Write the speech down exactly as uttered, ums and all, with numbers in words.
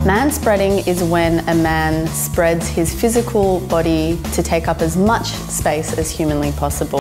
Manspreading is when a man spreads his physical body to take up as much space as humanly possible.